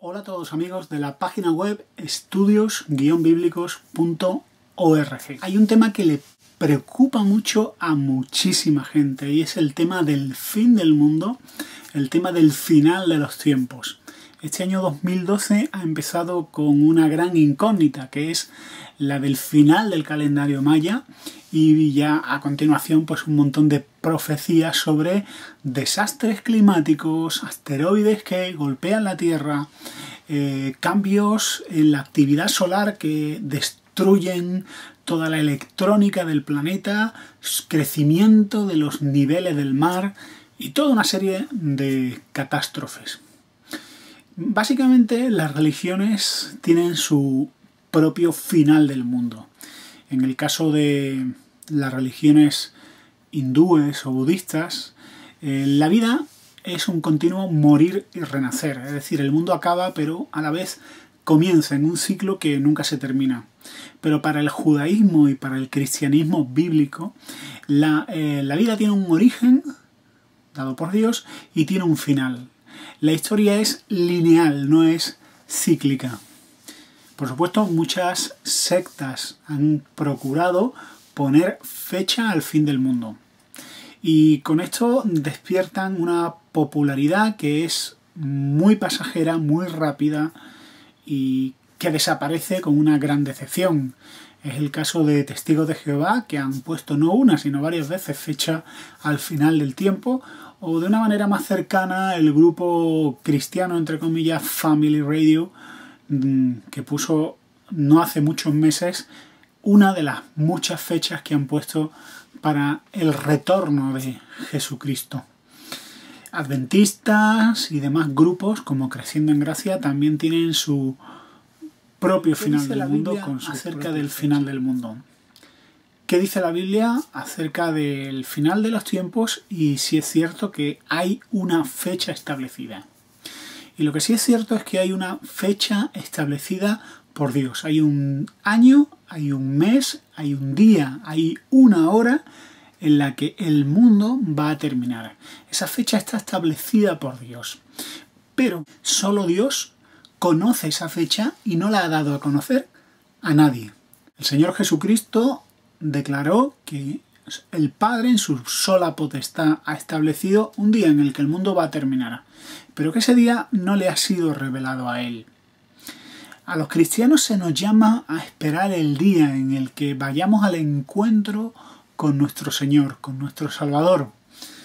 Hola a todos amigos de la página web estudios-bíblicos.org. Hay un tema que le preocupa mucho a muchísima gente y es el tema del fin del mundo, el tema del final de los tiempos. Este año 2012 ha empezado con una gran incógnita, que es la del final del calendario maya, y ya a continuación pues un montón de profecías sobre desastres climáticos, asteroides que golpean la Tierra, cambios en la actividad solar que destruyen toda la electrónica del planeta, crecimiento de los niveles del mar y toda una serie de catástrofes. Básicamente las religiones tienen su propio final del mundo. En el caso de las religiones hindúes o budistas, la vida es un continuo morir y renacer. Es decir, el mundo acaba, pero a la vez comienza en un ciclo que nunca se termina. Pero para el judaísmo y para el cristianismo bíblico, la vida tiene un origen dado por Dios y tiene un final. La historia es lineal, no es cíclica. Por supuesto, muchas sectas han procurado poner fecha al fin del mundo. Y con esto despiertan una popularidad que es muy pasajera, muy rápida y que desaparece con una gran decepción. Es el caso de Testigos de Jehová, que han puesto no una, sino varias veces fecha al final del tiempo, o de una manera más cercana el grupo cristiano, entre comillas, Family Radio, que puso no hace muchos meses una de las muchas fechas que han puesto para el retorno de Jesucristo. Adventistas y demás grupos, como Creciendo en Gracia, también tienen su propio final del mundo acerca del final del mundo. ¿Qué dice la Biblia acerca del final de los tiempos y si es cierto que hay una fecha establecida? Y lo que sí es cierto es que hay una fecha establecida por Dios. Hay un año, hay un mes, hay un día, hay una hora en la que el mundo va a terminar. Esa fecha está establecida por Dios. Pero solo Dios conoce esa fecha y no la ha dado a conocer a nadie. El Señor Jesucristo declaró que el Padre en su sola potestad ha establecido un día en el que el mundo va a terminar, pero que ese día no le ha sido revelado a Él. A los cristianos se nos llama a esperar el día en el que vayamos al encuentro con nuestro Señor, con nuestro Salvador.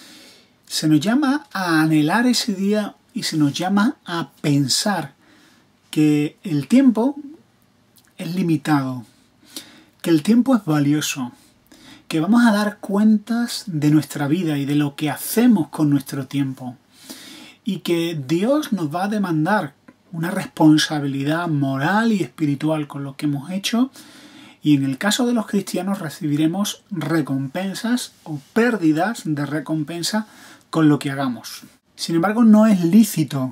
Se nos llama a anhelar ese día y se nos llama a pensar que el tiempo es limitado, que el tiempo es valioso, que vamos a dar cuentas de nuestra vida y de lo que hacemos con nuestro tiempo y que Dios nos va a demandar una responsabilidad moral y espiritual con lo que hemos hecho, y en el caso de los cristianos recibiremos recompensas o pérdidas de recompensa con lo que hagamos. Sin embargo, no es lícito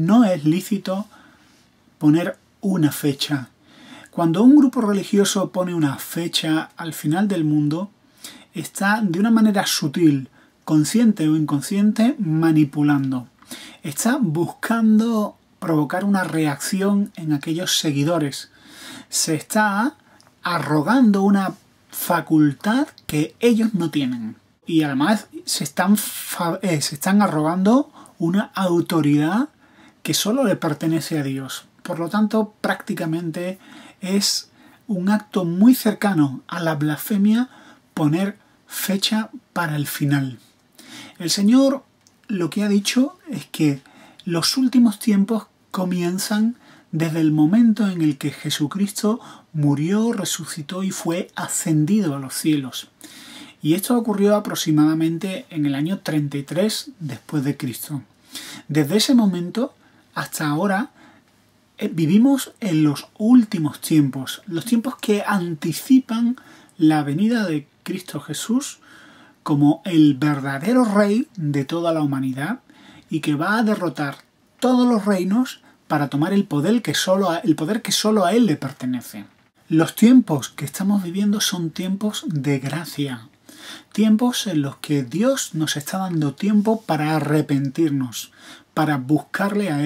poner una fecha. Cuando un grupo religioso pone una fecha al final del mundo, está de una manera sutil, consciente o inconsciente, manipulando. Está buscando provocar una reacción en aquellos seguidores. Se está arrogando una facultad que ellos no tienen. Y además se están arrogando una autoridad que solo le pertenece a Dios. Por lo tanto, prácticamente es un acto muy cercano a la blasfemia poner fecha para el final. El Señor lo que ha dicho es que los últimos tiempos comienzan desde el momento en el que Jesucristo murió, resucitó y fue ascendido a los cielos. Y esto ocurrió aproximadamente en el año 33 después de Cristo. Desde ese momento hasta ahora vivimos en los últimos tiempos, los tiempos que anticipan la venida de Cristo Jesús como el verdadero rey de toda la humanidad y que va a derrotar todos los reinos para tomar el poder que solo a Él le pertenece. Los tiempos que estamos viviendo son tiempos de gracia, tiempos en los que Dios nos está dando tiempo para arrepentirnos, para buscarle a Él,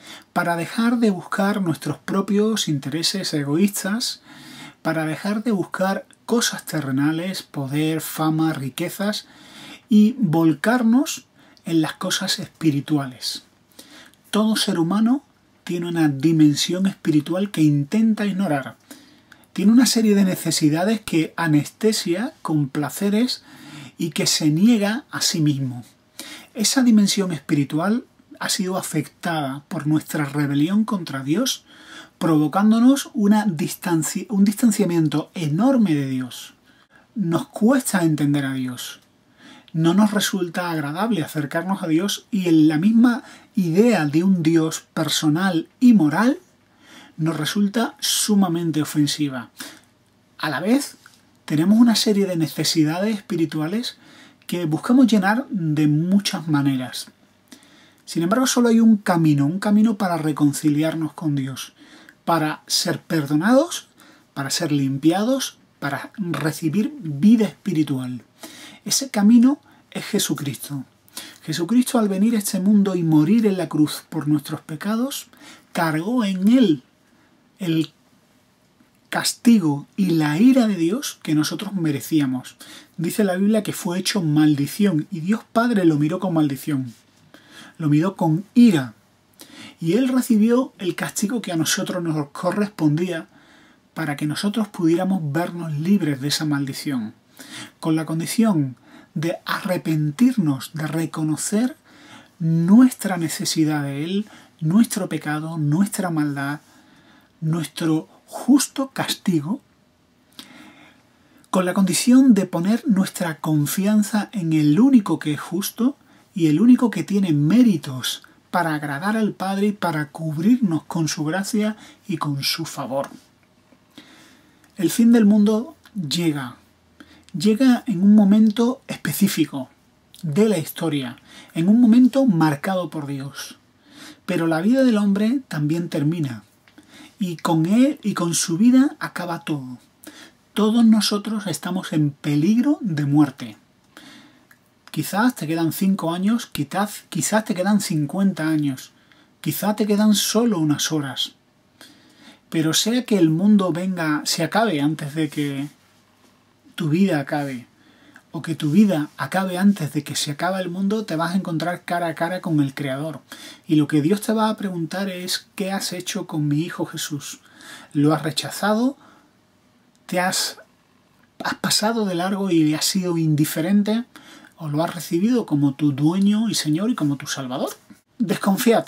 para dejar de buscar nuestros propios intereses egoístas, para dejar de buscar cosas terrenales, poder, fama, riquezas, y volcarnos en las cosas espirituales. Todo ser humano tiene una dimensión espiritual que intenta ignorar. Tiene una serie de necesidades que anestesia con placeres y que se niega a sí mismo. Esa dimensión espiritual ha sido afectada por nuestra rebelión contra Dios, provocándonos un distanciamiento enorme de Dios. Nos cuesta entender a Dios. No nos resulta agradable acercarnos a Dios y en la misma idea de un Dios personal y moral nos resulta sumamente ofensiva. A la vez, tenemos una serie de necesidades espirituales que buscamos llenar de muchas maneras. Sin embargo, solo hay un camino para reconciliarnos con Dios, para ser perdonados, para ser limpiados, para recibir vida espiritual. Ese camino es Jesucristo. Jesucristo, al venir a este mundo y morir en la cruz por nuestros pecados, cargó en él el castigo y la ira de Dios que nosotros merecíamos. Dice la Biblia que fue hecho maldición y Dios Padre lo miró con maldición. Lo miró con ira. Y él recibió el castigo que a nosotros nos correspondía para que nosotros pudiéramos vernos libres de esa maldición. Con la condición de arrepentirnos, de reconocer nuestra necesidad de él, nuestro pecado, nuestra maldad, nuestro justo castigo, con la condición de poner nuestra confianza en el único que es justo y el único que tiene méritos para agradar al Padre y para cubrirnos con su gracia y con su favor. El fin del mundo llega en un momento específico de la historia, en un momento marcado por Dios. Pero la vida del hombre también termina. Y con él y con su vida acaba todo. Todos nosotros estamos en peligro de muerte. Quizás te quedan 5 años, quizás te quedan 50 años, quizás te quedan solo unas horas. Pero sea que el mundo se acabe antes de que tu vida acabe, o que tu vida acabe antes de que se acabe el mundo, te vas a encontrar cara a cara con el Creador. Y lo que Dios te va a preguntar es: ¿qué has hecho con mi Hijo Jesús? ¿Lo has rechazado? ¿Te has pasado de largo y has sido indiferente? ¿O lo has recibido como tu dueño y Señor y como tu Salvador? Desconfiad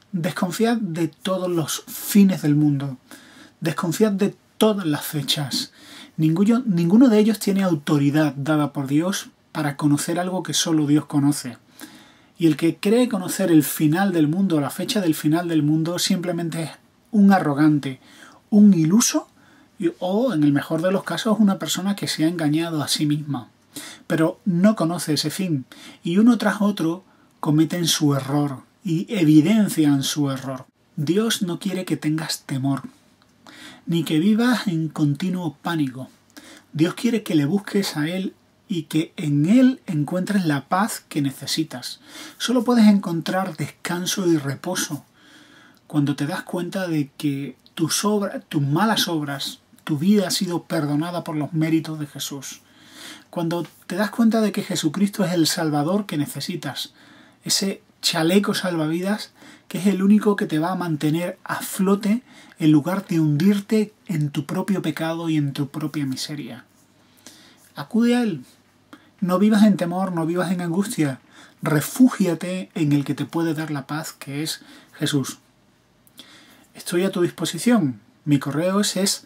de todos los fines del mundo. Desconfiad de todas las fechas. Ninguno de ellos tiene autoridad dada por Dios para conocer algo que solo Dios conoce. Y el que cree conocer el final del mundo, la fecha del final del mundo, simplemente es un arrogante, un iluso o, en el mejor de los casos, una persona que se ha engañado a sí misma. Pero no conoce ese fin y uno tras otro cometen su error y evidencian su error. Dios no quiere que tengas temor, ni que vivas en continuo pánico. Dios quiere que le busques a Él y que en Él encuentres la paz que necesitas. Solo puedes encontrar descanso y reposo cuando te das cuenta de que tus malas obras, tu vida ha sido perdonada por los méritos de Jesús. Cuando te das cuenta de que Jesucristo es el Salvador que necesitas, ese chaleco salvavidas que es el único que te va a mantener a flote en lugar de hundirte en tu propio pecado y en tu propia miseria. Acude a Él. No vivas en temor, no vivas en angustia. Refúgiate en el que te puede dar la paz, que es Jesús. Estoy a tu disposición. Mi correo es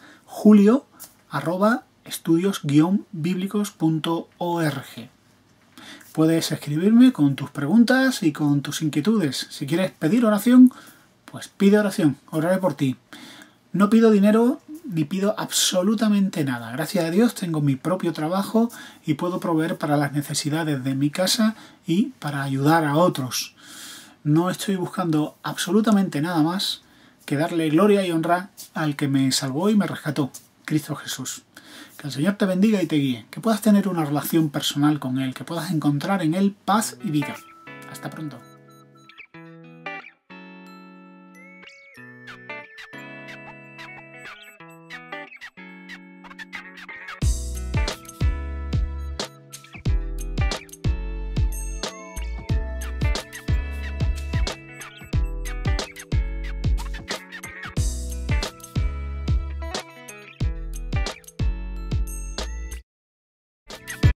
julio@estudios-bíblicos.org. Puedes escribirme con tus preguntas y con tus inquietudes. Si quieres pedir oración, pues pide oración, oraré por ti. No pido dinero ni pido absolutamente nada. Gracias a Dios tengo mi propio trabajo y puedo proveer para las necesidades de mi casa y para ayudar a otros. No estoy buscando absolutamente nada más que darle gloria y honra al que me salvó y me rescató, Cristo Jesús. Que el Señor te bendiga y te guíe, que puedas tener una relación personal con Él, que puedas encontrar en Él paz y vida. Hasta pronto.